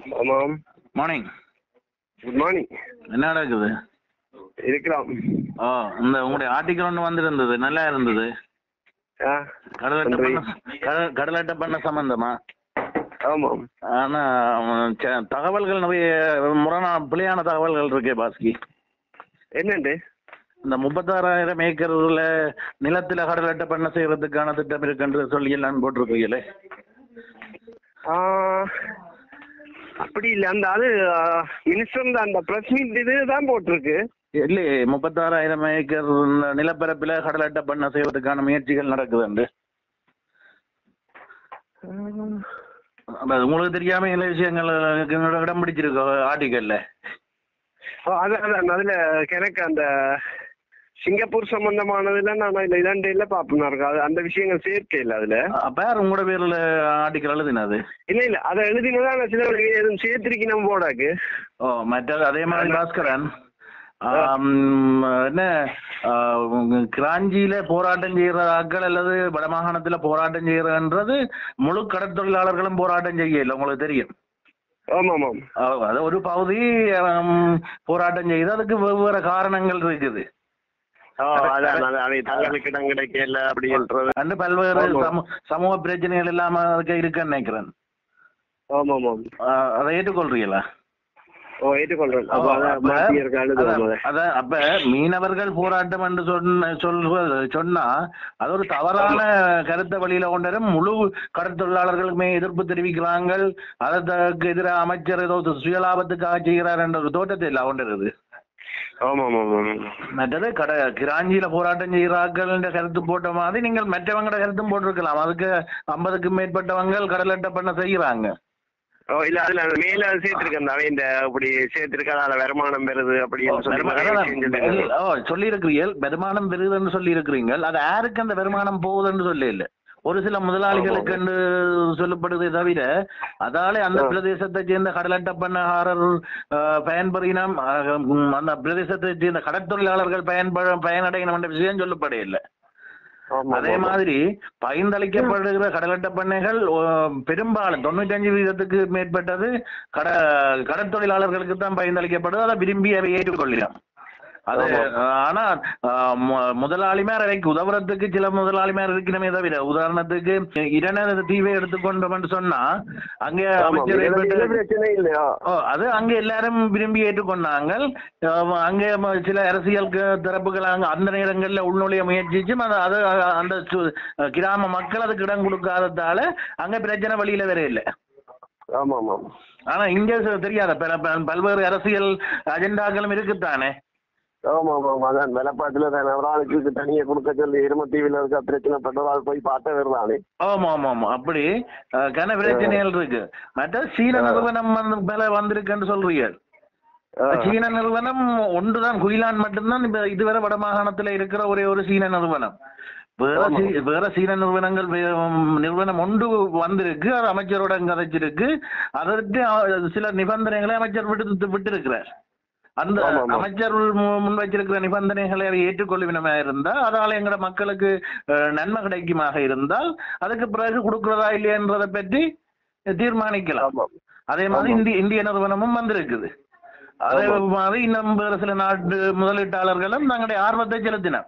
ஆமாம். Morning. Good morning. என்ன நடக்குது? இருக்கலாம். இந்த உங்களுடைய ஆர்டிக்கல் ஒன்று வந்திருந்தது, நல்லா இருந்தது. கடலட்ட பண்ண சம்பந்தமா? ஆமாம். ஆனா தகவல்கள் நிறைய பிழையான தகவல்கள் இருக்கே பாஸ்கி. என்னண்டு? இந்த 36,000 ஏக்கர்ல நிலத்துல கடலட்ட பண்ண செய்யறதுக்கான திட்டம் இருக்குன்னு சொல்லி எல்லாம் போட்டிருக்கீங்களே. அப்படி இல்லை, அந்த அது மினிஸ்டர் அந்த பிரஸ் மீட் இதுதான் போட்டிருக்கு. இல்லையே, 36,000 ஏக்கர் நிலப்பரப்பில் கடலட்ட பண்ண செய்வதற்கான முயற்சிகள் நடக்குதுண்டு. உங்களுக்கு தெரியாம சில விஷயங்கள் இடம் பிடிச்சிருக்கு ஆர்டிக்கல்ல. அதான் அதுல எனக்கு அந்த சிங்கப்பூர் சம்பந்தமானதுல நான் இதாண்டையில பாப்பேன் இருக்காது, அந்த விஷயங்கள் சேர்க்கை இல்லை அதுல. பேர் உங்களோட பேர்ல ஆர்டிக்கல் எழுதினது? இல்ல அதை எழுதினதா நான் சில எதுவும் சேர்த்திருக்கணும் போடாக்கு. மற்றது அதே மாதிரி பாஸ்கரன் என்ன கிராஞ்சியில போராட்டம் செய்யற ஆட்கள் அல்லது வடமாகாணத்துல போராட்டம் செய்யறன்றது முழு கடற்தொழிலாளர்களும் போராட்டம் செய்யல, உங்களுக்கு தெரியும். ஆமாம். அது ஒரு பகுதி போராட்டம் செய்யுது, அதுக்கு வெவ்வேறு காரணங்கள் இருக்குது. பல்வேறு சமூக பிரச்சனைகள் இல்லாம இருக்குன்னு நினைக்கிறேன். அதை ஏற்றுக்கொள்றீங்களா? அப்ப மீனவர்கள் போராட்டம் என்று சொன்னா அது ஒரு தவறான கருத்தை வழியில கொண்டு முழு கடற்தொழிலாளர்களுக்குமே எதிர்ப்பு தெரிவிக்கிறாங்க. அதற்கு எதிராக அமைச்சர் ஏதோ சுயலாபத்துக்காக செய்கிறார் என்ற ஒரு தோட்டத்தை இல்லை கொண்டிருக்குது. மற்றது கிராஞ்சியில போராட்டம் செய்கிறார்கள் என்ற கருத்து போட்ட மாதிரி நீங்கள் மற்றவங்களோட கருத்தும் போட்டிருக்கலாம். அதுக்கு 50க்கும் மேற்பட்டவங்க கடலட்ட பண்ண செய்யறாங்க. இல்ல அதுல மேல சேர்த்திருக்கேன், இந்த அப்படி சேர்த்திருக்காத வருமானம் பெறுது அப்படின்னு சொல்லி இருக்கிறீர்கள். வருமானம் பெறுதுன்னு சொல்லி இருக்கிறீங்க, அது யாருக்கு அந்த வருமானம் போகுதுன்னு சொல்லி இல்லை. ஒரு சில முதலாளிகளுக்கு என்று சொல்லப்படுவதை தவிர அதாலே அந்த பிரதேசத்தை சேர்ந்த கடலட்ட பண்ணகாரர் பயன்பெறினம், அந்த பிரதேசத்தை சேர்ந்த கடற்தொழிலாளர்கள் பயனடையணும் என்ற விஷயம் சொல்லப்படையில்லை. அதே மாதிரி பயந்தளிக்கப்படுகிற கடலட்ட பண்ணைகள் பெரும்பாலும் 95% மேற்பட்டது கடற்தொழிலாளர்களுக்கு தான் பயந்தளிக்கப்படுது. அதை விரும்பி அதை ஏற்றுக்கொள்ளலாம். அது ஆனா முதலாளிமார் அதைக்கு உதவுறதுக்கு சில முதலாளிமார் இருக்கணுமே தவிர, உதாரணத்துக்கு இரண்டு தீவை எடுத்துக்கொண்டோம் சொன்னா அங்கே அமைச்சர் அது அங்க எல்லாரும் விரும்பி ஏற்றுக்கொண்டாங்க. அங்கே சில அரசியல் தரப்புகள் அந்த நேரங்களில் உள்நுழைய முயற்சிச்சும் அது அந்த கிராம மக்கள் அதுக்கு இடம் கொடுக்காததால அங்க பிரச்சனை வழியில வேற இல்லை. ஆனா இங்க தெரியாத பல்வேறு அரசியல் அஜெண்டாக்களும் இருக்குத்தானே. அதான் வெலப்பாட்டுல ஆளுக்கு தனியா கொடுக்க சொல்லி எருமத்தீவில் இருக்க பிரச்சனை பண்றதால் போய் பார்த்த வருதானே. ஆமா அப்படி கன பிரச்சனைகள் இருக்கு. மற்ற சீன நிறுவனம் மேல வந்திருக்குன்னு சொல்றீங்க. சீன நிறுவனம் ஒன்றுதான், குயிலான் மட்டும்தான் இப்ப இதுவரை வடமாகாணத்துல இருக்கிற ஒரே ஒரு சீன நிறுவனம். வேற சீன நிறுவனம் ஒன்று வந்திருக்கு, அது அமைச்சரோட கதைச்சிருக்கு. அதற்கு சில நிபந்தனைகளை அமைச்சர் விட்டு இருக்கிறார். அந்த அமைச்சர் முன் வச்சிருக்கிற நிபந்தனைகளை ஏற்றுக்கொள்ளுவினமா இருந்தால் அதால எங்கட மக்களுக்கு நன்மை கிடைக்குமாக இருந்தால் அதுக்கு பிறகு கொடுக்கிறதா இல்லையன்றதை பற்றி தீர்மானிக்கலாம். அதே மாதிரி இந்திய நிறுவனமும் வந்திருக்குது. அதே மாதிரி இன்னும் வேறு சில நாட்டு முதலீட்டாளர்களும் தங்களுடைய ஆர்வத்தை செலுத்தினர்.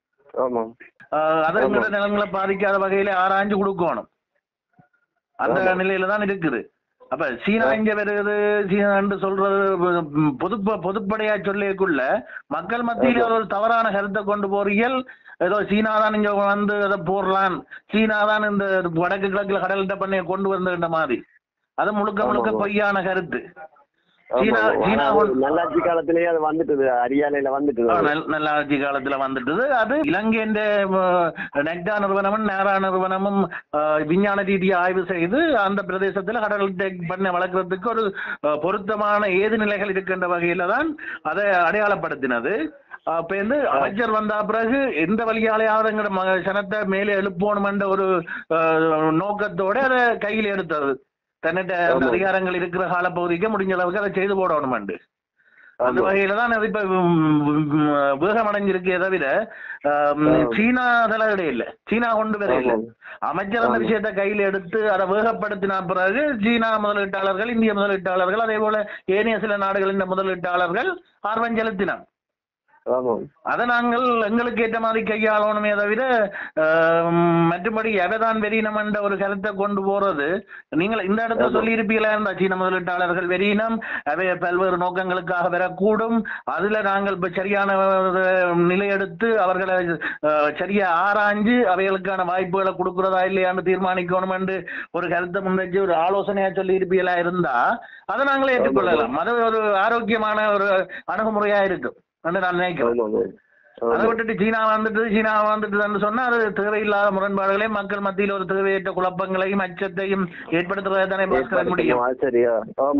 அதை எங்கட நிலங்களை பாதிக்காத வகையில ஆராய்ஞ்சு கொடுக்கணும். அந்த நிலையில தான் இருக்குது. அப்ப சீனா இங்க வருது, சீனா என்று சொல்றது பொதுப்படையா சொல்லிக்குள்ள மக்கள் மத்தியில ஒரு தவறான கருத்தை கொண்டு போறீர்கள். ஏதோ சீனா தான் இங்க வந்து அதை போடலாம், சீனா தான் இந்த வடக்கு கிழக்குல கடல்கிட்ட பண்ணைய கொண்டு வந்த மாதிரி, அது முழுக்க பொய்யான கருத்து. நல்லாட்சி காலத்திலேயே அது வந்துட்டது, அரியாலையில வந்துட்டு நல்லாட்சி காலத்துல வந்துட்டது. அது இலங்கையின் நெக்டா நிறுவனமும் நேரா நிறுவனமும் விஞ்ஞான ரீதியை ஆய்வு செய்து அந்த பிரதேசத்துல கடல் பண்ணை வளர்க்கறதுக்கு ஒரு பொருத்தமான ஏது நிலைகள் இருக்கின்ற வகையில தான் அதை அடையாளப்படுத்தினது. அப்ப வந்து அமைச்சர் வந்த பிறகு எந்த வழியாலையாவது எங்கட சனத்தை மேலே எழுப்பணும் என்ற ஒரு நோக்கத்தோட அதை கையில் எடுத்தது. தன்னிட்ட அதிகாரங்கள் இருக்கிற காலப்பகுதிக்கு முடிஞ்ச அளவுக்கு அதை செய்து போடணும். அந்த வகையில தான் அது இப்ப வேகமடைஞ்சிருக்கே தவிர சீனா தலையிட இல்லை, சீனா கொண்டு வர இல்லை. அமைச்சர் அந்த விஷயத்தை கையில் எடுத்து அதை வேகப்படுத்தின பிறகு சீனா முதலீட்டாளர்கள், இந்திய முதலீட்டாளர்கள், அதே போல ஏனைய சில நாடுகளின் முதலீட்டாளர்கள் ஆர்வம் செலுத்தினார். அதை நாங்கள் எங்களுக்கு ஏற்ற மாதிரி கையாளணுமே தவிர மற்றபடி எவைதான் வெறியினம் என்ற ஒரு கருத்தை கொண்டு போறது. நீங்கள் இந்த இடத்துல சொல்லி இருப்பீங்களா இருந்தா சீன முதலீட்டாளர்கள் வெறியினம், அவை பல்வேறு நோக்கங்களுக்காக வரக்கூடும், அதுல நாங்கள் இப்ப சரியான நிலையெடுத்து அவர்களை சரியா ஆராய்ஞ்சு அவைகளுக்கான வாய்ப்புகளை கொடுக்கிறதா இல்லையான்னு தீர்மானிக்கணும் என்று ஒரு கருத்தை முன்னெச்சு ஒரு ஆலோசனையா சொல்லி இருப்பீங்களா இருந்தா அதை நாங்களே ஏற்றுக்கொள்ளலாம். அது ஒரு ஆரோக்கியமான ஒரு அணுகுமுறையா இருக்கும் நான் நினைக்கிறேன். அதை விட்டுட்டு சீனா வந்துட்டு சொன்னா அது தேவையில்லாத முரண்பாடுகளை மக்கள் மத்தியில் ஒரு தேவையற்ற குழப்பங்களையும் அச்சத்தையும் ஏற்படுத்துவதை தானே பார்க்க முடியும். சரியா?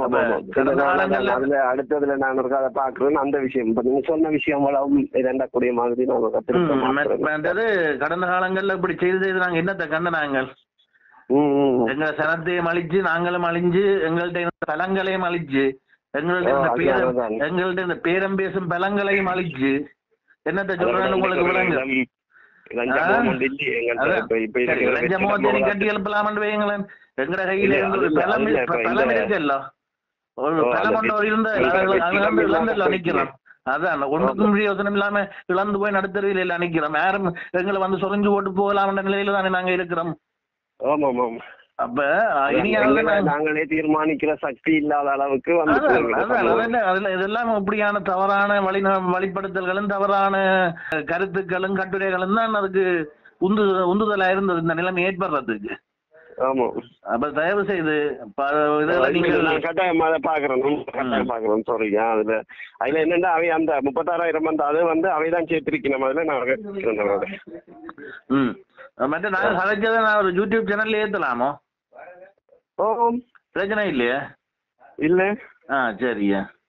அடுத்ததுல நான் அதை பாக்குறேன். அந்த விஷயம் நீங்க சொன்ன விஷயம் இரண்டக்கூடிய மாதிரி மற்றது கடந்த காலங்கள்ல இப்படி செய்து நாங்க என்னத்தை கண்ட நாங்கள் எங்க சனத்தையும் அழிச்சு நாங்களும் அழிஞ்சு எங்கள்கிட்ட பலங்களையும் அழிச்சு எங்கள்கிட்ட இந்த பேரம் பேசும் பலங்களையும் அழிச்சு என்னத்தை சொல்றேன்னு உங்களுக்கு விளங்க. கட்டி எழுப்பலாமன்னு வைங்களேன். எங்கட கையில பலம் இருக்குல்ல, ஒரு பலம் கொண்டு இருந்த நிக்கிறோம். அதான் ஒன்றுக்கும் யோசனை இல்லாம இழந்து போய் நடுத்தருவில் எல்லாம் நிக்கிறோம். யாரும் எங்களை வந்து சொரிஞ்சு போட்டு போகலாம்ன்ற நிலையில தானே நாங்க இருக்கிறோம். அப்ப நாங்களே தீர்மானிக்கிற சக்தி இல்லாத அளவுக்கு அதுல இதெல்லாம் இப்படியான தவறான வழிப்படுத்தல்களும் தவறான கருத்துக்களும் கட்டுரைகளும் தான் அதுக்கு உந்துதலா இருந்தது இந்த நிலைமை ஏற்படுறதுக்கு. அப்ப தயவு செய்து கட்டாயமா பாக்குறோம் சொல்றீங்க. அதுல என்னன்னா அவை அந்த 36,000 வந்து அது வந்து அவைதான் சேர்த்திருக்கணும். அதுல மற்ற நாங்க சதைச்சதை நான் ஒரு யூடியூப் சேனல்ல ஏத்தலாமோ? பிரச்சனை இல்லையா? இல்ல. சரியா.